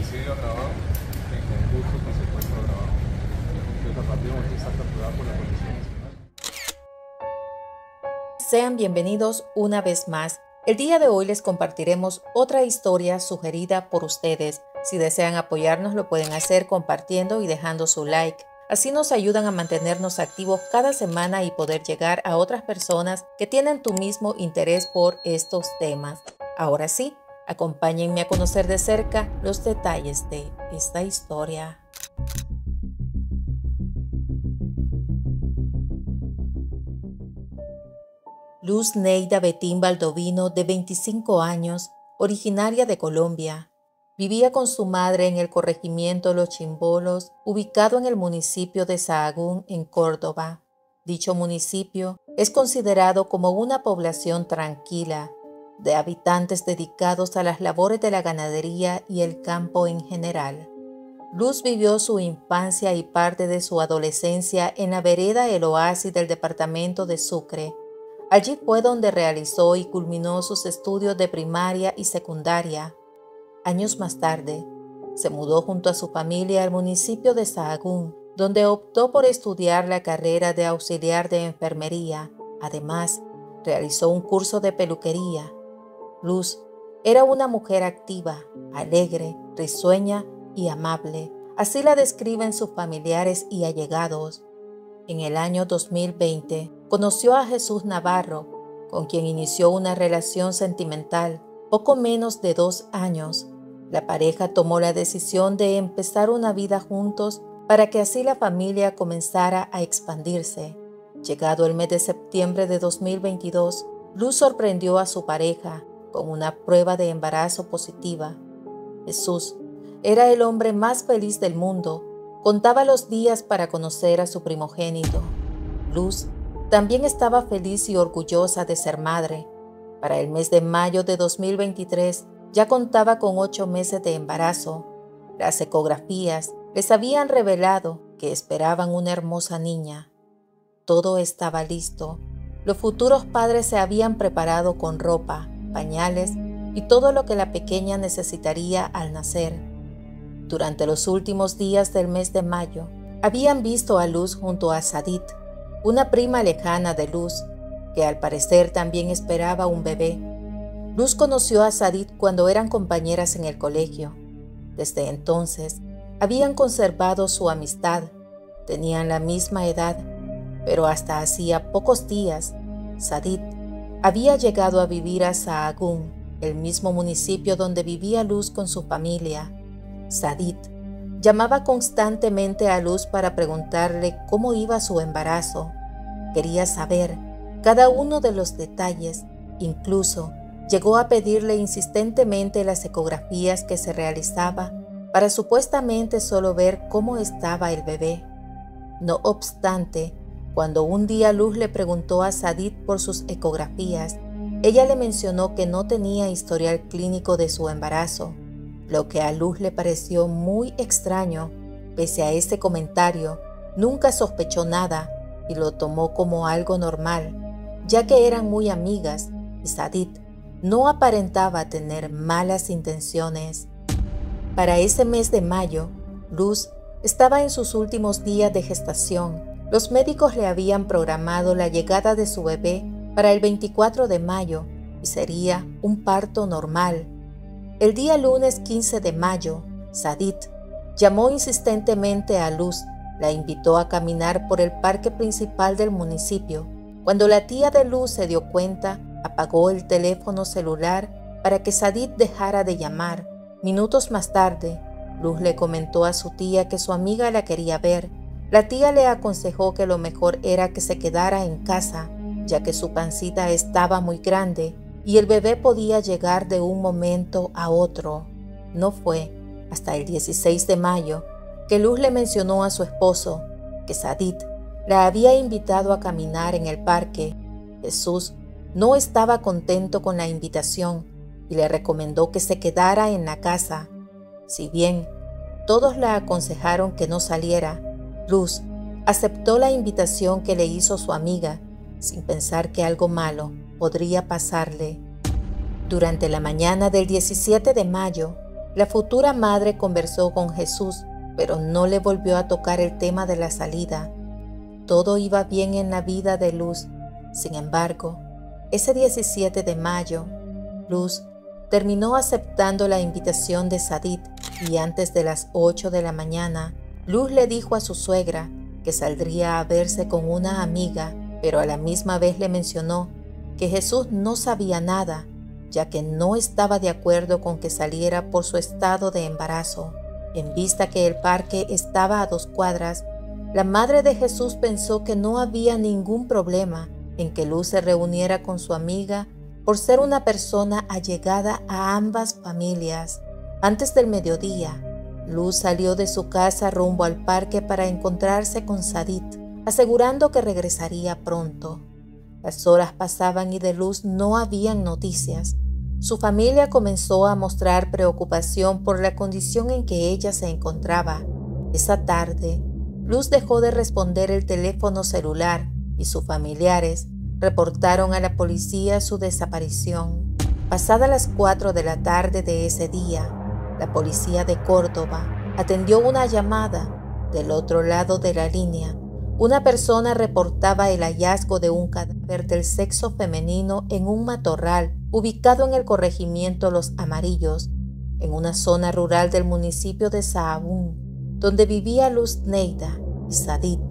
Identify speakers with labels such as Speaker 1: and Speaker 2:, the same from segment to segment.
Speaker 1: domicilio grabado en concurso con secuestro grabado. Entonces, a partir de momento está capturada por la Policía Nacional.
Speaker 2: Sean bienvenidos una vez más. El día de hoy les compartiremos otra historia sugerida por ustedes. Si desean apoyarnos, lo pueden hacer compartiendo y dejando su like. Así nos ayudan a mantenernos activos cada semana y poder llegar a otras personas que tienen tu mismo interés por estos temas. Ahora sí, acompáñenme a conocer de cerca los detalles de esta historia. Luz Neida Betín Baldovino, de 25 años, originaria de Colombia, vivía con su madre en el corregimiento Los Chimbolos, ubicado en el municipio de Sahagún, en Córdoba. Dicho municipio es considerado como una población tranquila, de habitantes dedicados a las labores de la ganadería y el campo en general. Luz vivió su infancia y parte de su adolescencia en la vereda El Oasis del departamento de Sucre. Allí fue donde realizó y culminó sus estudios de primaria y secundaria. Años más tarde, se mudó junto a su familia al municipio de Sahagún, donde optó por estudiar la carrera de auxiliar de enfermería. Además, realizó un curso de peluquería. Luz era una mujer activa, alegre, risueña y amable. Así la describen sus familiares y allegados. En el año 2020, conoció a Jesús Navarro, con quien inició una relación sentimental. Poco menos de 2 años, la pareja tomó la decisión de empezar una vida juntos para que así la familia comenzara a expandirse. Llegado el mes de septiembre de 2022, Luz sorprendió a su pareja con una prueba de embarazo positiva. Jesús era el hombre más feliz del mundo. Contaba los días para conocer a su primogénito. Luz también estaba feliz y orgullosa de ser madre. Para el mes de mayo de 2023 ya contaba con 8 meses de embarazo. Las ecografías les habían revelado que esperaban una hermosa niña. Todo estaba listo. Los futuros padres se habían preparado con ropa, pañales y todo lo que la pequeña necesitaría al nacer. Durante los últimos días del mes de mayo, habían visto a Luz junto a Sadit, una prima lejana de Luz, que al parecer también esperaba un bebé. Luz conoció a Sadit cuando eran compañeras en el colegio. Desde entonces, habían conservado su amistad, tenían la misma edad, pero hasta hacía pocos días, Sadit había llegado a vivir a Sahagún, el mismo municipio donde vivía Luz con su familia. Sadit llamaba constantemente a Luz para preguntarle cómo iba su embarazo. Quería saber cada uno de los detalles, incluso llegó a pedirle insistentemente las ecografías que se realizaba para supuestamente solo ver cómo estaba el bebé. No obstante, cuando un día Luz le preguntó a Sadit por sus ecografías, ella le mencionó que no tenía historial clínico de su embarazo, lo que a Luz le pareció muy extraño. Pese a este comentario, nunca sospechó nada y lo tomó como algo normal, ya que eran muy amigas y Sadit no aparentaba tener malas intenciones. Para ese mes de mayo, Luz estaba en sus últimos días de gestación. Los médicos le habían programado la llegada de su bebé para el 24 de mayo y sería un parto normal. El día lunes 15 de mayo, Sadit llamó insistentemente a Luz, la invitó a caminar por el parque principal del municipio. Cuando la tía de Luz se dio cuenta, apagó el teléfono celular para que Sadit dejara de llamar. Minutos más tarde, Luz le comentó a su tía que su amiga la quería ver. La tía le aconsejó que lo mejor era que se quedara en casa, ya que su pancita estaba muy grande y el bebé podía llegar de un momento a otro. No fue hasta el 16 de mayo que Luz le mencionó a su esposo que Sadit la había invitado a caminar en el parque. Jesús no estaba contento con la invitación y le recomendó que se quedara en la casa. Si bien todos la aconsejaron que no saliera, Luz aceptó la invitación que le hizo su amiga, sin pensar que algo malo podría pasarle. Durante la mañana del 17 de mayo, La futura madre conversó con Jesús, pero no le volvió a tocar el tema de la salida. Todo iba bien en la vida de Luz. Sin embargo, ese 17 de mayo, Luz terminó aceptando la invitación de Sadit y antes de las 8 de la mañana, Luz le dijo a su suegra que saldría a verse con una amiga, pero a la misma vez le mencionó que Jesús no sabía nada, ya que no estaba de acuerdo con que saliera por su estado de embarazo. En vista que el parque estaba a 2 cuadras, la madre de Jesús pensó que no había ningún problema en que Luz se reuniera con su amiga por ser una persona allegada a ambas familias. Antes del mediodía, Luz salió de su casa rumbo al parque para encontrarse con Sadit, asegurando que regresaría pronto. Las horas pasaban y de Luz no habían noticias. Su familia comenzó a mostrar preocupación por la condición en que ella se encontraba. Esa tarde, Luz dejó de responder el teléfono celular y sus familiares reportaron a la policía su desaparición. Pasadas las 4 de la tarde de ese día, la policía de Córdoba atendió una llamada. Del otro lado de la línea, una persona reportaba el hallazgo de un cadáver del sexo femenino en un matorral ubicado en el corregimiento Los Amarillos, en una zona rural del municipio de Sahagún, donde vivía Luz Neida y Sadit.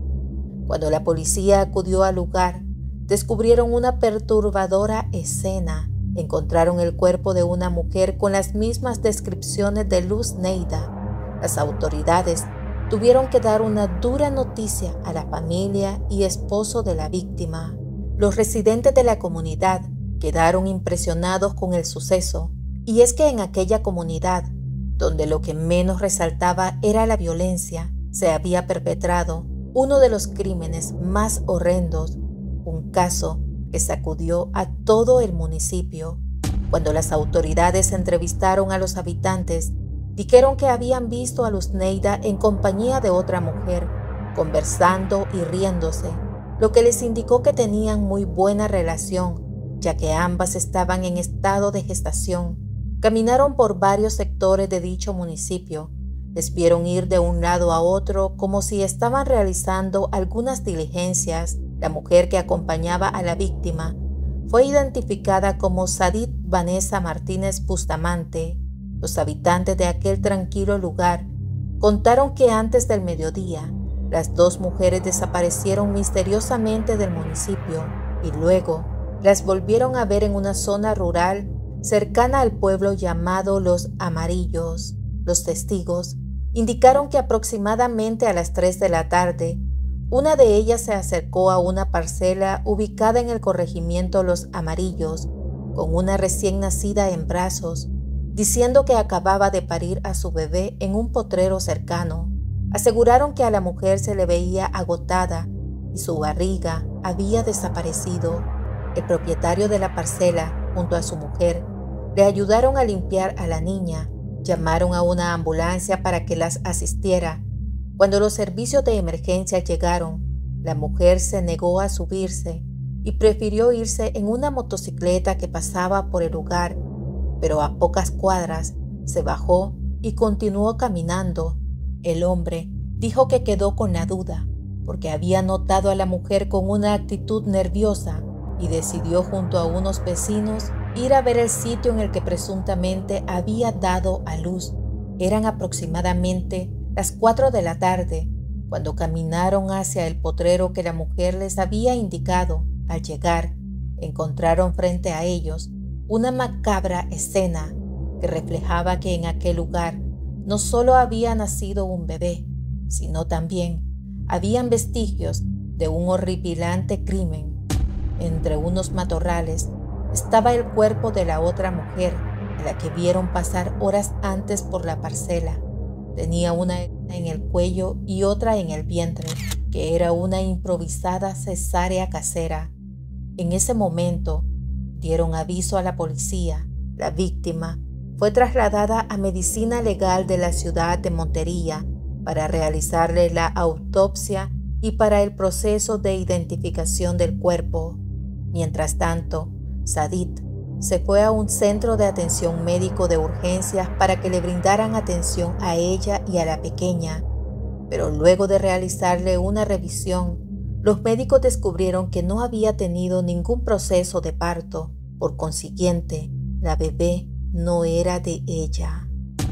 Speaker 2: Cuando la policía acudió al lugar, descubrieron una perturbadora escena. Encontraron el cuerpo de una mujer con las mismas descripciones de Luz Neida. Las autoridades tuvieron que dar una dura noticia a la familia y esposo de la víctima. Los residentes de la comunidad quedaron impresionados con el suceso, y es que en aquella comunidad, donde lo que menos resaltaba era la violencia, se había perpetrado uno de los crímenes más horrendos, un caso que sacudió a todo el municipio. Cuando las autoridades entrevistaron a los habitantes, dijeron que habían visto a Luz Neida en compañía de otra mujer, conversando y riéndose, lo que les indicó que tenían muy buena relación, ya que ambas estaban en estado de gestación. Caminaron por varios sectores de dicho municipio. Les vieron ir de un lado a otro como si estaban realizando algunas diligencias. La mujer que acompañaba a la víctima fue identificada como Sadit Vanessa Martínez Bustamante. Los habitantes de aquel tranquilo lugar contaron que antes del mediodía, las 2 mujeres desaparecieron misteriosamente del municipio y luego las volvieron a ver en una zona rural cercana al pueblo llamado Los Amarillos. Los testigos indicaron que aproximadamente a las 3 de la tarde, una de ellas se acercó a una parcela ubicada en el corregimiento Los Amarillos con una recién nacida en brazos, diciendo que acababa de parir a su bebé en un potrero cercano. Aseguraron que a la mujer se le veía agotada y su barriga había desaparecido. El propietario de la parcela, junto a su mujer, le ayudaron a limpiar a la niña. Llamaron a una ambulancia para que las asistiera. Cuando los servicios de emergencia llegaron, la mujer se negó a subirse y prefirió irse en una motocicleta que pasaba por el lugar, pero a pocas cuadras se bajó y continuó caminando. El hombre dijo que quedó con la duda, porque había notado a la mujer con una actitud nerviosa y decidió junto a unos vecinos ir a ver el sitio en el que presuntamente había dado a luz. Eran aproximadamente las 4 de la tarde cuando caminaron hacia el potrero que la mujer les había indicado. Al llegar, encontraron frente a ellos una macabra escena que reflejaba que en aquel lugar no solo había nacido un bebé, sino también habían vestigios de un horripilante crimen. Entre unos matorrales estaba el cuerpo de la otra mujer, a la que vieron pasar horas antes por la parcela. Tenía una en el cuello y otra en el vientre, que era una improvisada cesárea casera. En ese momento dieron aviso a la policía. La víctima fue trasladada a medicina legal de la ciudad de Montería para realizarle la autopsia y para el proceso de identificación del cuerpo. Mientras tanto, Sadit se fue a un centro de atención médico de urgencias para que le brindaran atención a ella y a la pequeña, pero luego de realizarle una revisión, los médicos descubrieron que no había tenido ningún proceso de parto. Por consiguiente, la bebé no era de ella.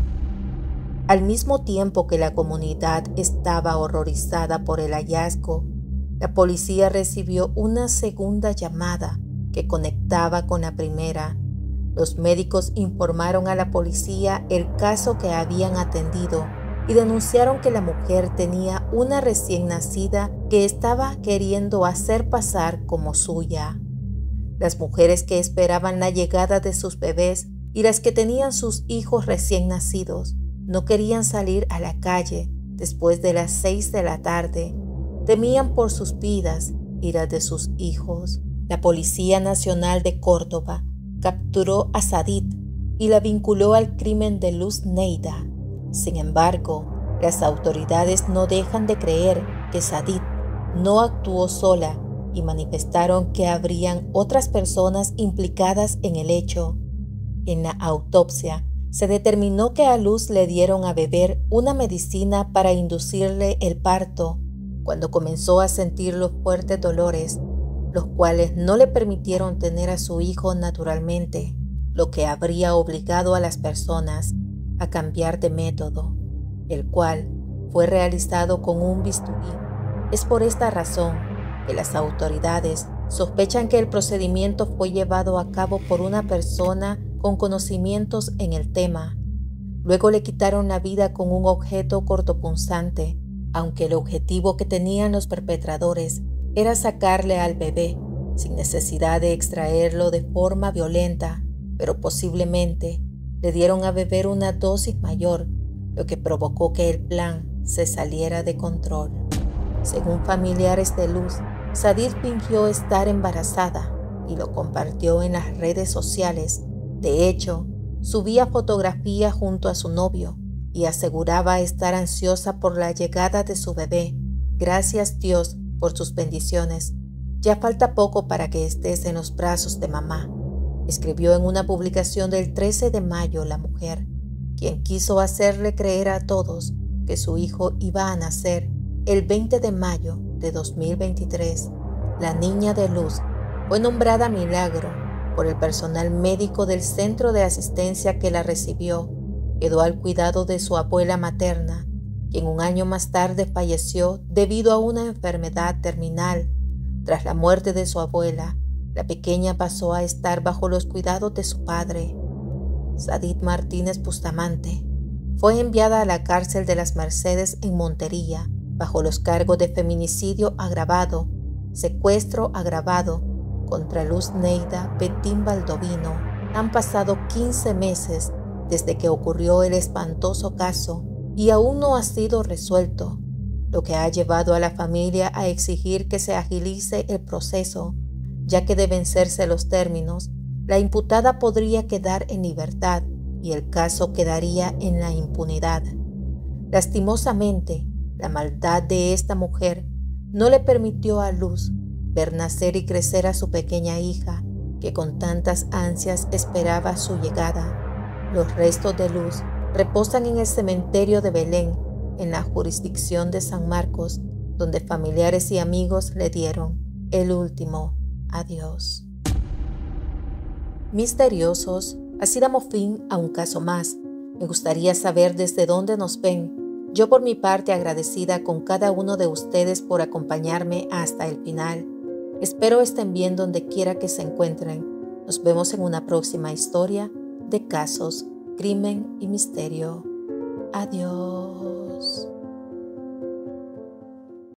Speaker 2: Al mismo tiempo que la comunidad estaba horrorizada por el hallazgo, la policía recibió una segunda llamada que conectaba con la primera. Los médicos informaron a la policía el caso que habían atendido y denunciaron que la mujer tenía una recién nacida que estaba queriendo hacer pasar como suya. Las mujeres que esperaban la llegada de sus bebés y las que tenían sus hijos recién nacidos no querían salir a la calle después de las 6 de la tarde. Temían por sus vidas y las de sus hijos. La Policía Nacional de Córdoba capturó a Sadit y la vinculó al crimen de Luz Neyda. Sin embargo, las autoridades no dejan de creer que Sadit no actuó sola y manifestaron que habrían otras personas implicadas en el hecho. En la autopsia, se determinó que a Luz le dieron a beber una medicina para inducirle el parto cuando comenzó a sentir los fuertes dolores, los cuales no le permitieron tener a su hijo naturalmente, lo que habría obligado a las personas a cambiar de método, el cual fue realizado con un bisturí. Es por esta razón que las autoridades sospechan que el procedimiento fue llevado a cabo por una persona con conocimientos en el tema. Luego le quitaron la vida con un objeto cortopunzante, aunque el objetivo que tenían los perpetradores era sacarle al bebé, sin necesidad de extraerlo de forma violenta, pero posiblemente le dieron a beber una dosis mayor, lo que provocó que el plan se saliera de control. Según familiares de Luz, Sadit fingió estar embarazada y lo compartió en las redes sociales. De hecho, subía fotografías junto a su novio y aseguraba estar ansiosa por la llegada de su bebé. Gracias Dios por sus bendiciones. Ya falta poco para que estés en los brazos de mamá, escribió en una publicación del 13 de mayo la mujer, quien quiso hacerle creer a todos que su hijo iba a nacer el 20 de mayo de 2023. La niña de Luz fue nombrada Milagro por el personal médico del centro de asistencia que la recibió. Quedó al cuidado de su abuela materna, quien un año más tarde falleció debido a una enfermedad terminal. Tras la muerte de su abuela, la pequeña pasó a estar bajo los cuidados de su padre. Sadit Martínez Bustamante fue enviada a la cárcel de las Mercedes en Montería bajo los cargos de feminicidio agravado, secuestro agravado contra Luz Neyda Betín Baldovino. Han pasado 15 meses desde que ocurrió el espantoso caso y aún no ha sido resuelto, lo que ha llevado a la familia a exigir que se agilice el proceso, ya que de vencerse los términos, la imputada podría quedar en libertad y el caso quedaría en la impunidad. Lastimosamente, la maldad de esta mujer no le permitió a Luz ver nacer y crecer a su pequeña hija, que con tantas ansias esperaba su llegada. Los restos de Luz reposan en el cementerio de Belén, en la jurisdicción de San Marcos, donde familiares y amigos le dieron el último adiós. Misteriosos, así damos fin a un caso más. Me gustaría saber desde dónde nos ven. Yo por mi parte agradecida con cada uno de ustedes por acompañarme hasta el final. Espero estén bien donde quiera que se encuentren. Nos vemos en una próxima historia de casos, crimen y misterio. Adiós.